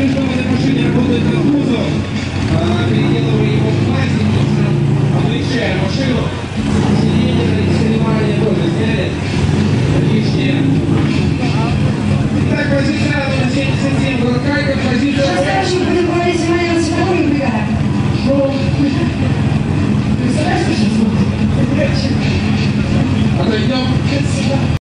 Скажи, что в этой машине работает кузов. Переделывая его в пластик, облегчая машину. Сиденье на соревнования тоже сняли. Лишнее. Итак, позиция на 77 Гуркай, композиция... Сейчас я буду говорить о моем цветовом бригаде. Представляешь, что сейчас будет? Отойдем.